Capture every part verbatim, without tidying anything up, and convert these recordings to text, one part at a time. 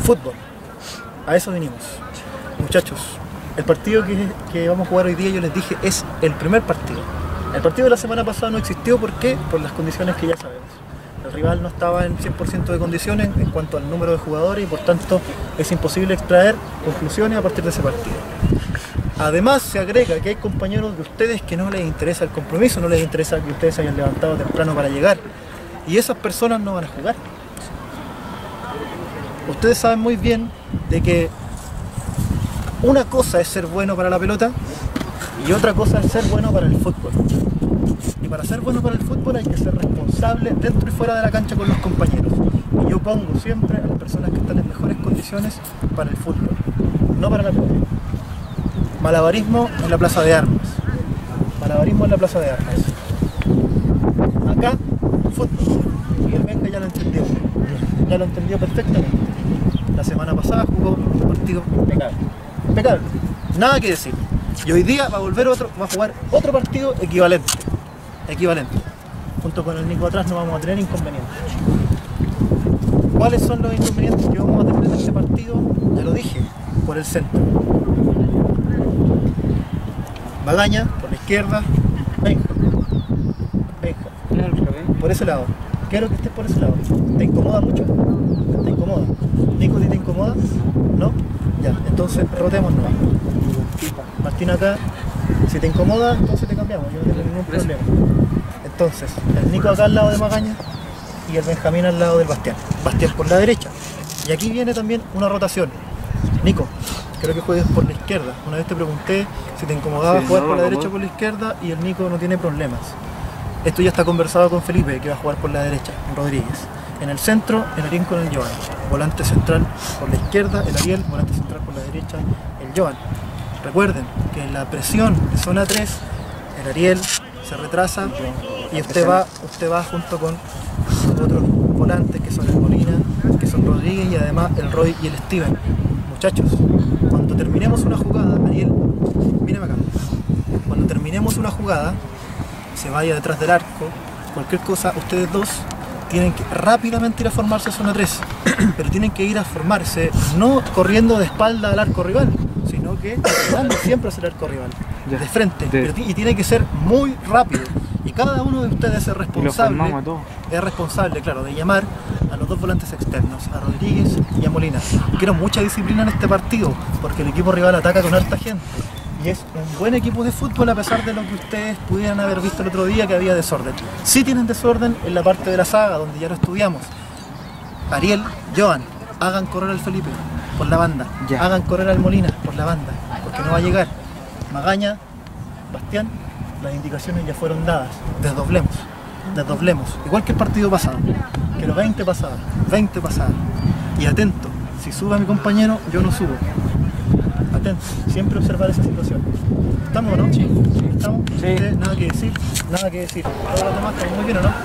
Fútbol. A eso vinimos. Muchachos, el partido que, que vamos a jugar hoy día, yo les dije, es el primer partido. El partido de la semana pasada no existió, ¿por qué? Por las condiciones que ya sabemos. El rival no estaba en cien por ciento de condiciones en cuanto al número de jugadores y por tanto es imposible extraer conclusiones a partir de ese partido. Además se agrega que hay compañeros de ustedes que no les interesa el compromiso, no les interesa que ustedes se hayan levantado temprano para llegar y esas personas no van a jugar. Ustedes saben muy bien de que una cosa es ser bueno para la pelota y otra cosa es ser bueno para el fútbol. Y para ser bueno para el fútbol hay que ser responsable dentro y fuera de la cancha con los compañeros. Y yo pongo siempre a las personas que están en mejores condiciones para el fútbol, no para la pelota. Malabarismo en la plaza de armas. Malabarismo en la plaza de armas. Acá, fútbol. Y el Benja ya lo entendió. Ya lo entendió perfectamente. La semana pasada jugó un partido impecable. Impecable. Nada que decir. Y hoy día va a volver otro, va a jugar otro partido equivalente. Equivalente. Junto con el Nico atrás no vamos a tener inconvenientes. ¿Cuáles son los inconvenientes que vamos a tener en este partido? Ya lo dije, por el centro. Magaña, por la izquierda, Benja. Benja. Por ese lado. Quiero que estés por ese lado. ¿Te incomoda mucho? ¿Te incomoda? Nico, ¿te incomoda? ¿No? Ya, entonces rotémonos. Martín acá. Si te incomoda, entonces te cambiamos, yo no tengo ningún problema. Entonces, el Nico acá al lado de Magaña y el Benjamín al lado del Bastián. Bastián por la derecha. Y aquí viene también una rotación. Nico, creo que juegues por la izquierda. Una vez te pregunté si te incomodaba sí, jugar no, por la no, derecha o por la izquierda y el Nico no tiene problemas. Esto ya está conversado con Felipe, que va a jugar por la derecha, Rodríguez. En el centro, el Ariel con el Joan. Volante central por la izquierda, el Ariel. Volante central por la derecha, el Joan. Recuerden que en la presión de zona tres, el Ariel se retrasa y usted va, usted va junto con otros volantes que son el Molina, que son Rodríguez y además el Roy y el Steven. Muchachos, cuando terminemos una jugada, Ariel, míreme acá, cuando terminemos una jugada, se vaya detrás del arco, cualquier cosa, ustedes dos tienen que rápidamente ir a formarse a zona tres, pero tienen que ir a formarse no corriendo de espalda al arco rival, sino que dando siempre hacia el arco rival, ya, de frente, de... y tiene que ser muy rápido. Y cada uno de ustedes es responsable, es responsable, claro, de llamar a los dos volantes externos, a Rodríguez y a Molina. Quiero mucha disciplina en este partido, porque el equipo rival ataca con harta gente. Y es un buen equipo de fútbol a pesar de lo que ustedes pudieran haber visto el otro día que había desorden. Sí tienen desorden en la parte de la saga, donde ya lo estudiamos. Ariel, Joan, hagan correr al Felipe por la banda, ya. Hagan correr al Molina por la banda, porque no va a llegar. Magaña, Bastián, las indicaciones ya fueron dadas. Desdoblemos, desdoblemos. Igual que el partido pasado, que los veinte pasadas, veinte pasadas. Y atento, si sube a mi compañero, yo no subo. Atento, siempre observar esa situación. ¿Estamos o no? Sí. ¿Estamos? Sí. ¿Ustedes? Nada que decir, nada que decir. Todos los demás estamos muy bien, ¿o no?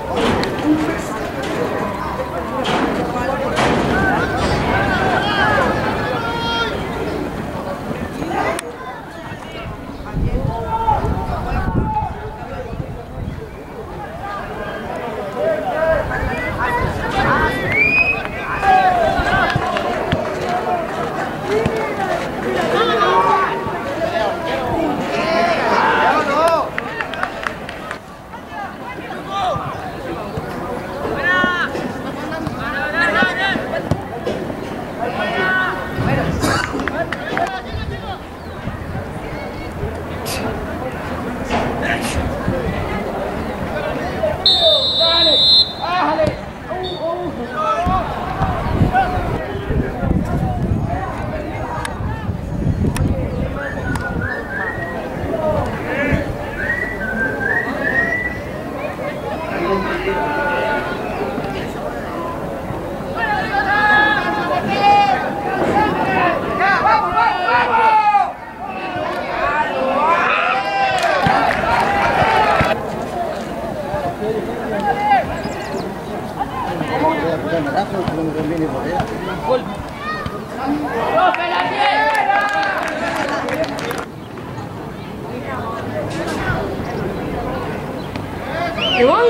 ¿Qué voy?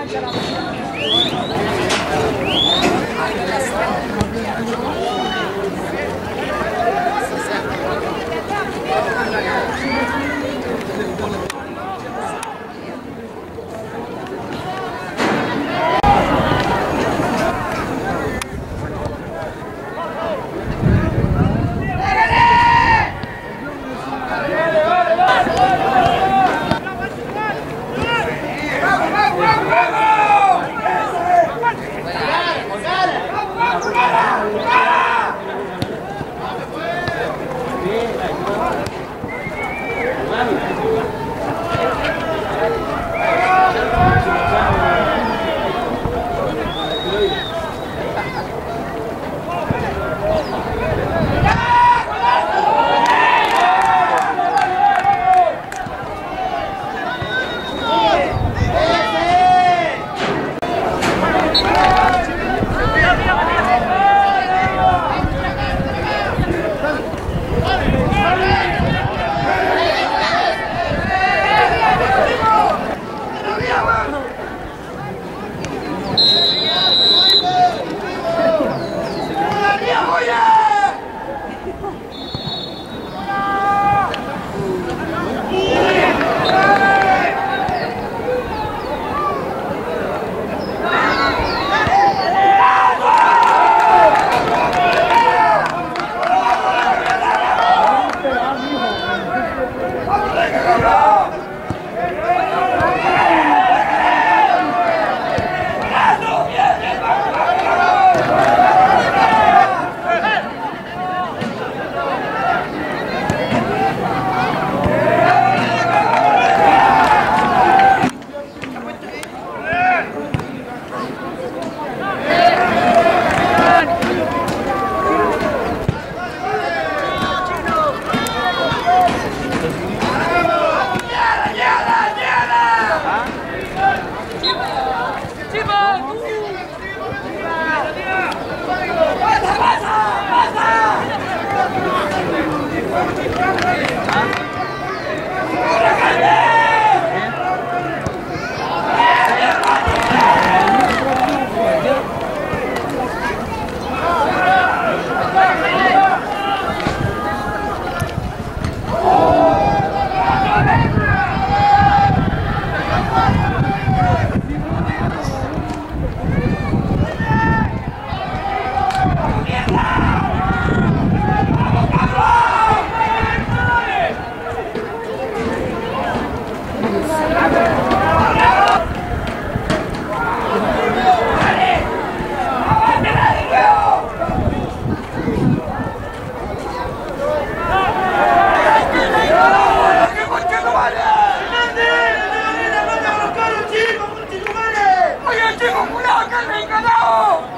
¡Oye, chico, cuidado que me he ganado!